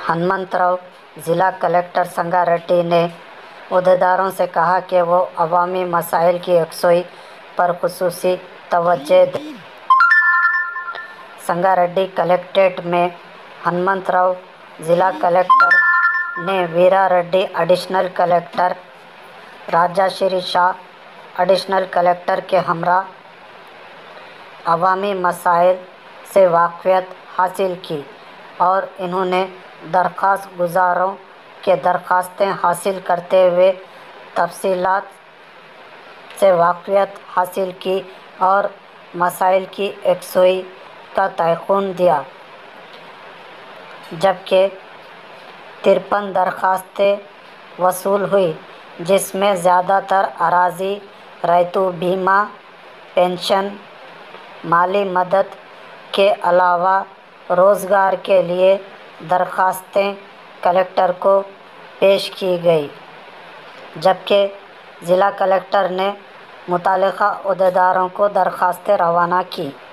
ہنمنتراؤ ضلع کلکٹر سنگا ریڈی نے عہدیداروں سے کہا کہ وہ عوامی مسائل کی یکسوئی پر خصوصی توجہ دیں۔ سنگا ریڈی کلکٹریٹ میں ہنمنتراؤ ضلع کلکٹر نے Veera Reddy additional collector, Rajashri Shah additional collector کے ہمراہ عوامی مسائل سے واقفیت حاصل کی اور انہوں نے درخواست گزاروں کی درخواستیں حاصل کرتے ہوئے تفصیلات سے واقفیت حاصل کی اور مسائل کی یکسوئی کا تیقن دیا، جبکہ 53 درخواستیں وصول ہوئیں، جس میں زیادہ تر اراضی ریتو بیمہ، پنشن، مالی مدد کے علاوہ روزگار کے لیے درخواستیں کلکٹر کو پیش کی گئیں، جبکہ ضلع کلکٹر نے متعلقہ عہدیداروں کو درخواستیں روانہ کیں۔